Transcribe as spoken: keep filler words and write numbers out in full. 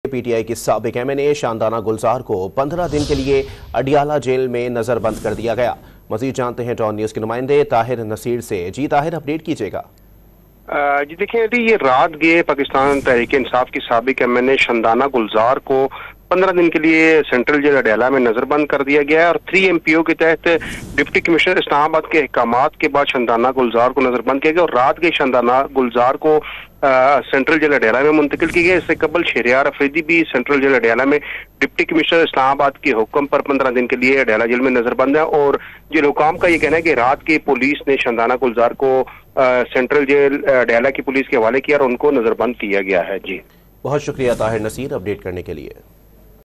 PTI की साबिक MNA Shandana गुलजार को पंद्रह दिन के लिए अडियाला जेल में नजरबंद कर दिया गया। मजीद जानते हैं टॉन न्यूज के नुमाइंदे ताहिर नसीर से। जी ताहिर, अपडेट कीजिएगा। जी देखिए, ये रात गए पाकिस्तान तहरीक इंसाफ की साबिक एमएनए शानदाना गुलजार को पंद्रह दिन के लिए सेंट्रल जेल अडियाला में नजरबंद कर दिया गया है और थ्री एमपीओ के तहत डिप्टी कमिश्नर इस्लामाबाद के अहकामात के बाद शानदाना गुलजार को नजरबंद किया गया और रात गए शानदाना गुलजार को आ, सेंट्रल जेल अडियाला में मुंतकिल की गई। इससे कबल शहरियार अफरीदी भी सेंट्रल जेल अडियाला में डिप्टी कमिश्नर इस्लामाबाद के हुक्म पर पंद्रह दिन के लिए अडियाला जेल में नजरबंद है और जेल हुकाम का ये कहना है कि रात की पुलिस ने शानदाना गुलजार को आ, सेंट्रल जेल अडियाला की पुलिस के हवाले किया और उनको नजरबंद किया गया है। जी बहुत शुक्रिया ताहिर नसीर अपडेट करने के लिए।